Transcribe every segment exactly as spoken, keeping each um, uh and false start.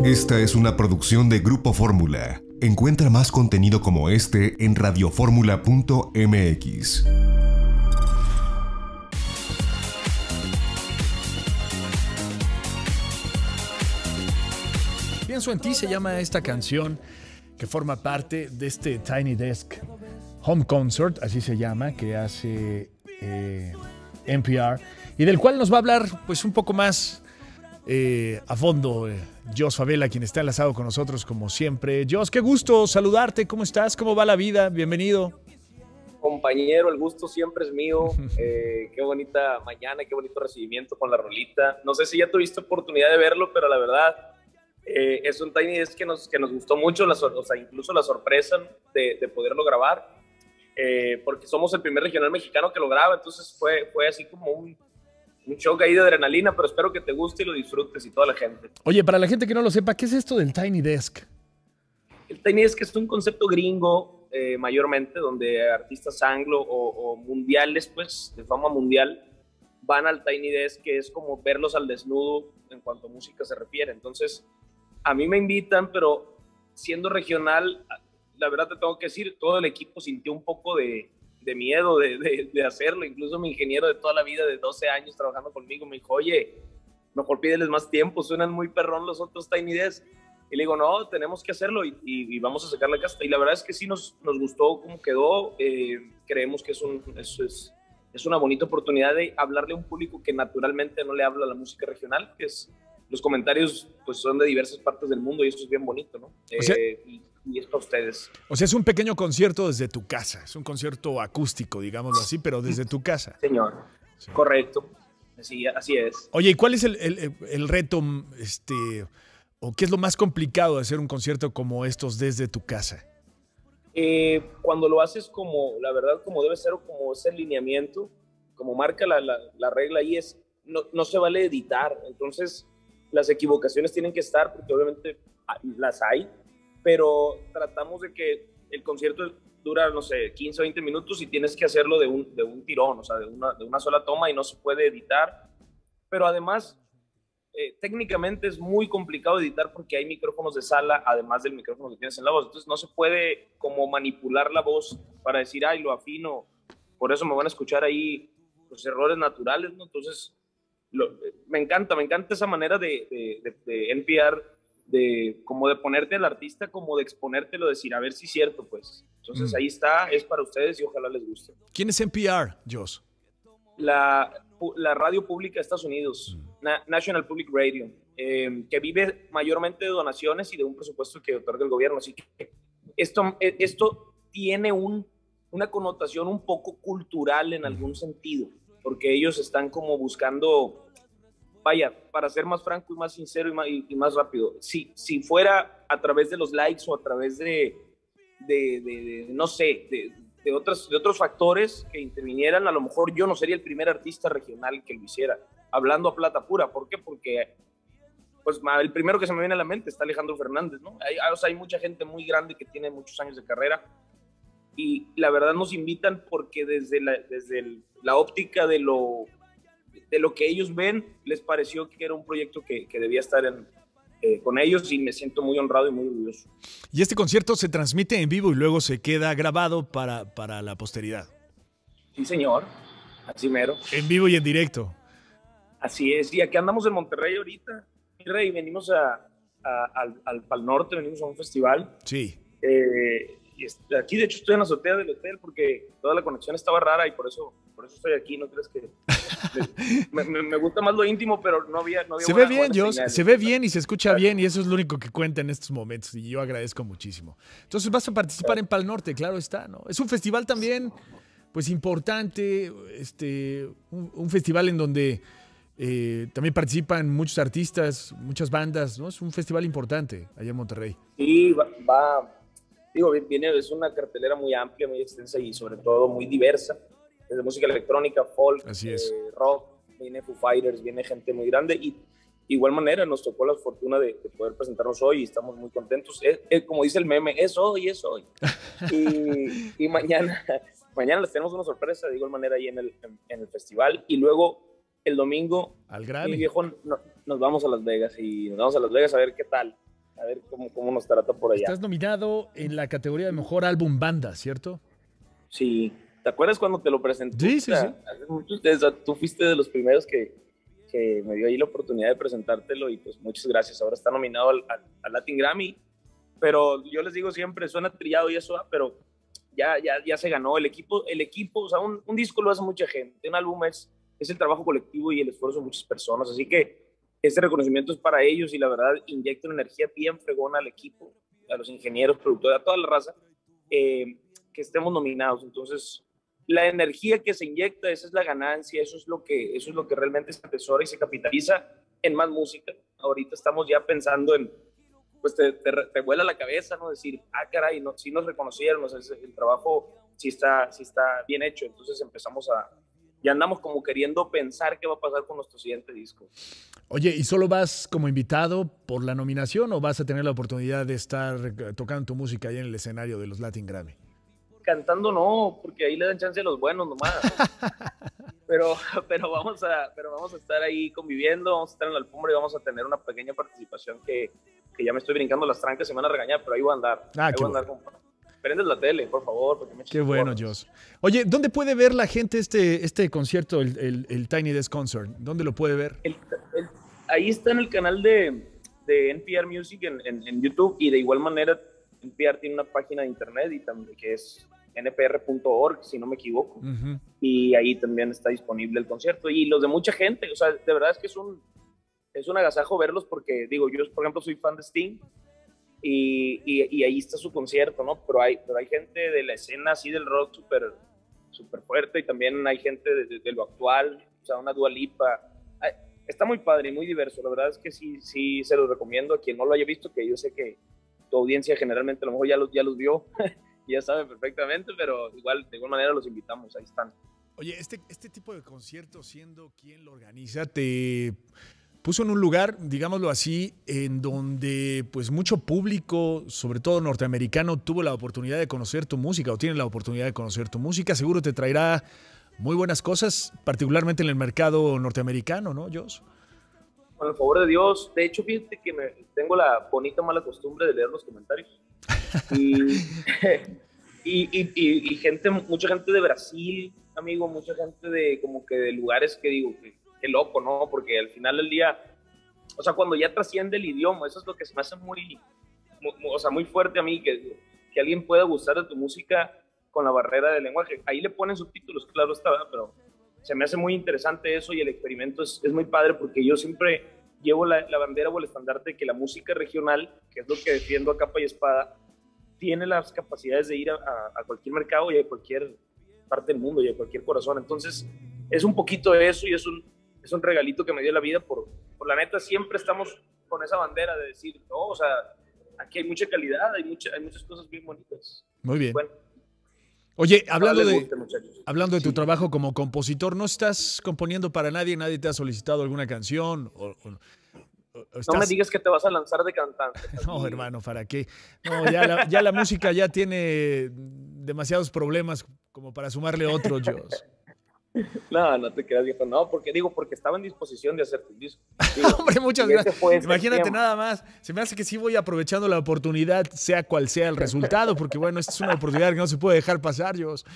Esta es una producción de Grupo Fórmula. Encuentra más contenido como este en radioformula punto m x. Pienso en ti se llama esta canción que forma parte de este Tiny Desk Home Concert, así se llama, que hace eh, N P R y del cual nos va a hablar pues un poco más eh, a fondo eh, Jos Favela, quien está enlazado con nosotros como siempre. Jos, qué gusto saludarte, ¿cómo estás? ¿Cómo va la vida? Bienvenido. Compañero, el gusto siempre es mío. Eh, qué bonita mañana, qué bonito recibimiento con la rolita. No sé si ya tuviste oportunidad de verlo, pero la verdad eh, es un Tiny Desk que nos, que nos gustó mucho, la, o sea, incluso la sorpresa de, de poderlo grabar, eh, porque somos el primer regional mexicano que lo graba, entonces fue, fue así como un, un shock ahí de adrenalina, pero espero que te guste y lo disfrutes y toda la gente. Oye, para la gente que no lo sepa, ¿qué es esto del Tiny Desk? El Tiny Desk es un concepto gringo, eh, mayormente, donde artistas anglo o, o mundiales, pues, de fama mundial, van al Tiny Desk, que es como verlos al desnudo en cuanto a música se refiere. Entonces, a mí me invitan, pero siendo regional, la verdad te tengo que decir, todo el equipo sintió un poco de, de miedo de, de, de hacerlo. Incluso mi ingeniero de toda la vida, de doce años trabajando conmigo, me dijo, oye, mejor pídeles más tiempo, suenan muy perrón los otros Tiny Desk. Y le digo, no, tenemos que hacerlo y, y, y vamos a sacar la casta. Y la verdad es que sí nos, nos gustó cómo quedó. Eh, creemos que es, un, es, es, es una bonita oportunidad de hablarle a un público que naturalmente no le habla a la música regional, que es, los comentarios pues, son de diversas partes del mundo y esto es bien bonito, ¿no? O sea, eh, y, y es para ustedes. O sea, es un pequeño concierto desde tu casa, es un concierto acústico, digámoslo así, pero desde tu casa. Señor, sí. Correcto, así, así es. Oye, ¿y cuál es el, el, el reto, este, o qué es lo más complicado de hacer un concierto como estos desde tu casa? Eh, cuando lo haces como, la verdad, como debe ser o como es el lineamiento, como marca la, la, la regla ahí es, no, no se vale editar, entonces las equivocaciones tienen que estar porque obviamente las hay, pero tratamos de que el concierto dura, no sé, quince o veinte minutos y tienes que hacerlo de un, de un tirón, o sea, de una, de una sola toma y no se puede editar, pero además eh, técnicamente es muy complicado editar porque hay micrófonos de sala, además del micrófono que tienes en la voz, entonces no se puede como manipular la voz para decir, ay, lo afino, por eso me van a escuchar ahí los errores naturales, ¿no? Entonces Lo, me encanta, me encanta esa manera de, de, de, de N P R, de como de ponerte al artista, como de exponértelo, decir, a ver si es cierto, pues. Entonces mm. ahí está, es para ustedes y ojalá les guste. ¿Quién es N P R, Jos? La, la radio pública de Estados Unidos, mm. Na, National Public Radio, eh, que vive mayormente de donaciones y de un presupuesto que otorga el gobierno. Así que esto, esto tiene un, una connotación un poco cultural en algún mm. sentido, porque ellos están como buscando, vaya, para ser más franco y más sincero y más, y, y más rápido, si, si fuera a través de los likes o a través de, de, de, de no sé, de, de, otras, de otros factores que intervinieran, a lo mejor yo no sería el primer artista regional que lo hiciera, hablando a plata pura. ¿Por qué? Porque pues, el primero que se me viene a la mente está Alejandro Fernández, ¿no? Hay, o sea, hay mucha gente muy grande que tiene muchos años de carrera y la verdad nos invitan porque desde la, desde el, la óptica de lo, de lo que ellos ven, les pareció que era un proyecto que, que debía estar en, eh, con ellos y me siento muy honrado y muy orgulloso. Y este concierto se transmite en vivo y luego se queda grabado para, para la posteridad. Sí, señor, así mero. En vivo y en directo. Así es, y aquí andamos en Monterrey ahorita, mi rey, venimos a, a, al, al Pal Norte, venimos a un festival. Sí. Eh, Y aquí, de hecho, estoy en la azotea del hotel porque toda la conexión estaba rara y por eso, por eso estoy aquí. No crees que me, me, me gusta más lo íntimo, pero no había. No había se buena, ve bien, Jos, se ve bien y se escucha claro. bien, y eso es lo único que cuenta en estos momentos. Y yo agradezco muchísimo. Entonces, vas a participar claro. en Pal Norte, claro está, ¿no? Es un festival también, pues importante, este, un, un festival en donde eh, también participan muchos artistas, muchas bandas, ¿no? Es un festival importante allá en Monterrey. Sí, va. va. Digo, viene, es una cartelera muy amplia, muy extensa y sobre todo muy diversa, desde música electrónica, folk, Así es. Eh, rock, viene Foo Fighters, viene gente muy grande y de igual manera nos tocó la fortuna de, de poder presentarnos hoy y estamos muy contentos. Es, es, como dice el meme, es hoy, es hoy. y, y mañana, mañana les tenemos una sorpresa de igual manera ahí en el, en, en el festival y luego el domingo, al Grammy. Mi viejo, no, nos vamos a Las Vegas y nos vamos a Las Vegas a ver qué tal. a ver cómo, cómo nos trata por allá. Estás nominado en la categoría de Mejor Álbum Banda, ¿cierto? Sí. ¿Te acuerdas cuando te lo presenté? Sí, sí, sí. Hace muchos, o sea, tú fuiste de los primeros que, que me dio ahí la oportunidad de presentártelo y pues muchas gracias. Ahora está nominado al, al, al Latin Grammy, pero yo les digo siempre, suena trillado y eso, pero ya, ya, ya se ganó. El equipo, el equipo, o sea, un, un disco lo hace mucha gente, un álbum es, es el trabajo colectivo y el esfuerzo de muchas personas, así que este reconocimiento es para ellos y la verdad inyecta una energía bien fregona al equipo, a los ingenieros, productores, a toda la raza, eh, que estemos nominados. Entonces, la energía que se inyecta, esa es la ganancia, eso es lo que, eso es lo que realmente se atesora y se capitaliza en más música. Ahorita estamos ya pensando en, pues te, te, te vuela la cabeza, ¿no? Decir, ah, caray, no, sí nos reconocieron, o sea, el trabajo sí está, sí está bien hecho. Entonces empezamos a, ya andamos como queriendo pensar qué va a pasar con nuestro siguiente disco. Oye, ¿y solo vas como invitado por la nominación o vas a tener la oportunidad de estar tocando tu música ahí en el escenario de los Latin Grammy? Cantando no, porque ahí le dan chance a los buenos nomás. pero, pero, vamos a, pero vamos a estar ahí conviviendo, vamos a estar en la alfombra y vamos a tener una pequeña participación que, que ya me estoy brincando las trancas, se me van a regañar, pero ahí voy a andar. Ah, ahí qué voy a andar bueno. con... Prendes la tele, por favor. Porque me qué bueno, Joss. Oye, ¿dónde puede ver la gente este, este concierto, el, el, el Tiny Desk Concert? ¿Dónde lo puede ver? El, el, ahí está en el canal de, de N P R Music en, en, en YouTube y de igual manera N P R tiene una página de internet y también, que es N P R punto org, si no me equivoco. Uh-huh. Y ahí también está disponible el concierto. Y los de mucha gente, o sea, de verdad es que es un, es un agasajo verlos porque, digo, yo, por ejemplo, soy fan de Sting y, y, y ahí está su concierto, ¿no? Pero hay, pero hay gente de la escena así del rock súper súper fuerte y también hay gente de, de, de lo actual, o sea, una Dua Lipa. Ay, está muy padre y muy diverso. La verdad es que sí, sí se los recomiendo a quien no lo haya visto, que yo sé que tu audiencia generalmente a lo mejor ya los, ya los vio. Ya sabe perfectamente, pero igual, de igual manera los invitamos, ahí están. Oye, este, este tipo de conciertos, siendo quien lo organiza, te puso en un lugar, digámoslo así, en donde pues mucho público, sobre todo norteamericano, tuvo la oportunidad de conocer tu música o tiene la oportunidad de conocer tu música. Seguro te traerá muy buenas cosas, particularmente en el mercado norteamericano, ¿no, Joss? Con el favor de Dios. De hecho, fíjate que me, tengo la bonita mala costumbre de leer los comentarios. Y, y, y, y, y gente, mucha gente de Brasil, amigo, mucha gente de como que de lugares que digo, que, que loco, ¿no? Porque al final del día, o sea, cuando ya trasciende el idioma, eso es lo que se me hace muy, muy o sea, muy fuerte a mí, que, que alguien pueda gustar de tu música con la barrera del lenguaje. Ahí le ponen subtítulos, claro está, ¿verdad? Pero se me hace muy interesante eso y el experimento es, es muy padre porque yo siempre llevo la, la bandera o el estandarte de que la música regional, que es lo que defiendo a capa y espada, tiene las capacidades de ir a, a, a cualquier mercado y a cualquier parte del mundo y a cualquier corazón. Entonces, es un poquito de eso y es un, es un regalito que me dio la vida por, por la neta, siempre estamos con esa bandera de decir, no, o sea, aquí hay mucha calidad, hay, mucha, hay muchas cosas bien bonitas. Muy bien. Bueno, oye, hablando de, guste, hablando de tu sí. trabajo como compositor, ¿no estás componiendo para nadie? ¿Nadie te ha solicitado alguna canción? O, o, o estás... No me digas que te vas a lanzar de cantante. No, hermano, ¿para qué? No, ya la, ya la música ya tiene demasiados problemas como para sumarle otros, Joss. No, no te quedas viejo. No, porque digo, porque estaba en disposición de hacer tu disco. Digo, hombre, muchas gracias. Imagínate nada más. Se me hace que sí voy aprovechando la oportunidad, sea cual sea el resultado, porque bueno, esta es una oportunidad que no se puede dejar pasar, Joss.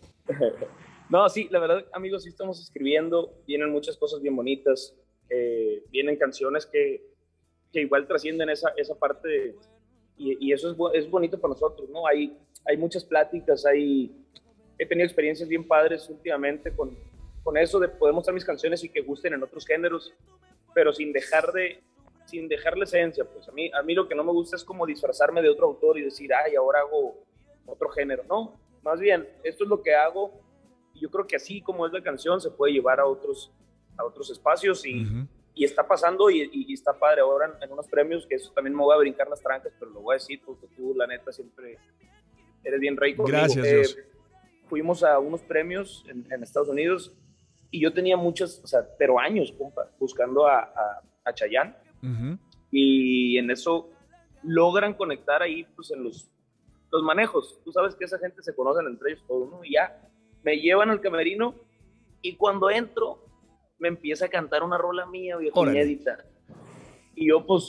No, sí, la verdad, amigos, sí estamos escribiendo. Vienen muchas cosas bien bonitas. Eh, vienen canciones que, que igual trascienden esa, esa parte de, y, y eso es, es bonito para nosotros, ¿no? Hay, hay muchas pláticas, hay... He tenido experiencias bien padres últimamente con, con eso de poder mostrar mis canciones y que gusten en otros géneros, pero sin dejar de sin dejar la esencia. Pues a mí, a mí lo que no me gusta es como disfrazarme de otro autor y decir, ay, ahora hago otro género. No, más bien, esto es lo que hago y yo creo que así como es la canción se puede llevar a otros, a otros espacios y, uh-huh. y está pasando y, y, y está padre ahora en, en unos premios, que eso también me voy a brincar las trancas, pero lo voy a decir porque tú, la neta, siempre eres bien rey conmigo. Gracias, eh, Dios. Fuimos a unos premios en, en Estados Unidos y yo tenía muchos, o sea, pero años, compa, buscando a, a, a Chayanne. Uh-huh. Y en eso logran conectar ahí, pues, en los, los manejos. Tú sabes que esa gente se conocen entre ellos todos, ¿no? Y ya me llevan al camerino y cuando entro me empieza a cantar una rola mía, viejo, inédita. Y yo, pues,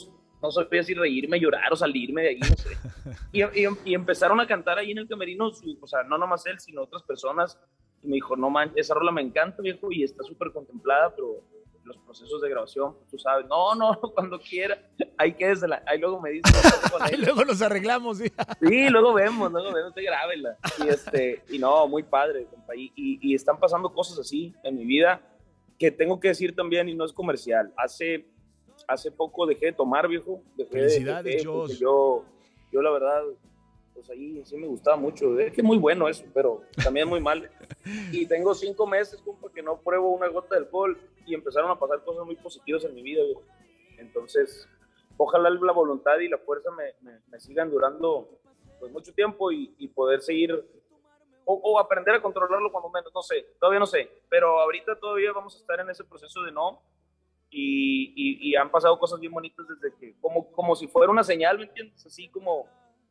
no sabía si reírme, llorar o salirme de ahí, no sé. Y, y, y empezaron a cantar ahí en el camerino, o sea, no nomás él, sino otras personas. Y me dijo, no man, esa rola me encanta, viejo, y está súper contemplada, pero los procesos de grabación, tú sabes, no, no, cuando quiera, ahí quédesela, ahí luego me dice. Ahí luego nos arreglamos, ¿sí? Sí, luego vemos, luego vemos, te grábela. Y, este, y no, muy padre, compa, y, y, y están pasando cosas así en mi vida que tengo que decir también, y no es comercial. Hace, hace poco dejé de tomar, viejo. Dejé, Felicidades, dejé, Josh. Yo, yo, la verdad, pues ahí sí me gustaba mucho. Es que es muy bueno eso, pero también muy mal. Y tengo cinco meses, compa, que no pruebo una gota de alcohol y empezaron a pasar cosas muy positivas en mi vida, viejo. Entonces, ojalá la voluntad y la fuerza me, me, me sigan durando pues mucho tiempo y, y poder seguir o, o aprender a controlarlo cuando menos, no sé, todavía no sé, pero ahorita todavía vamos a estar en ese proceso de no y, y, y han pasado cosas bien bonitas desde que, como, como si fuera una señal, ¿me entiendes? Así como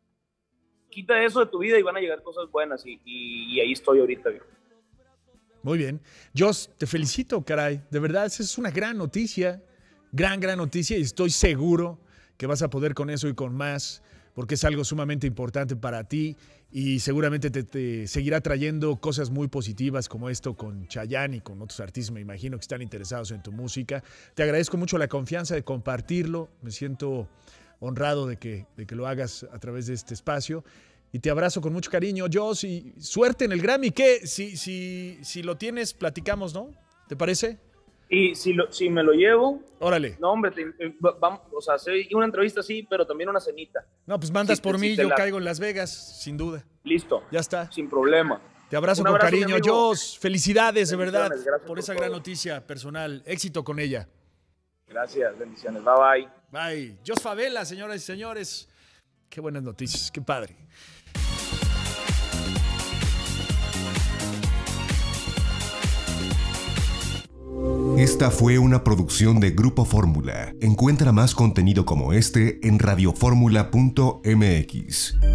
quita eso de tu vida y van a llegar cosas buenas y, y, y ahí estoy ahorita, viejo. Muy bien. Josh, te felicito, caray. De verdad, esa es una gran noticia. Gran, gran noticia y estoy seguro que vas a poder con eso y con más, porque es algo sumamente importante para ti y seguramente te, te seguirá trayendo cosas muy positivas como esto con Chayanne y con otros artistas, me imagino, que están interesados en tu música. Te agradezco mucho la confianza de compartirlo. Me siento honrado de que, de que lo hagas a través de este espacio. Y te abrazo con mucho cariño, Josh, y suerte en el Grammy. ¿Qué? Si, si, si lo tienes, platicamos, ¿no? ¿Te parece? Y si, lo, si me lo llevo... Órale. No, hombre, te, vamos, o sea, una entrevista sí, pero también una cenita. No, pues mandas sí, por sí, mí, yo la... caigo en Las Vegas, sin duda. Listo. Ya está. Sin problema. Te abrazo Un con abrazo, cariño, Josh. Felicidades, de verdad, por, por esa todo. gran noticia personal. Éxito con ella. Gracias, bendiciones. Bye, bye. Bye. Josh Favela, señoras y señores. Qué buenas noticias, qué padre. Esta fue una producción de Grupo Fórmula. Encuentra más contenido como este en radioformula punto m x.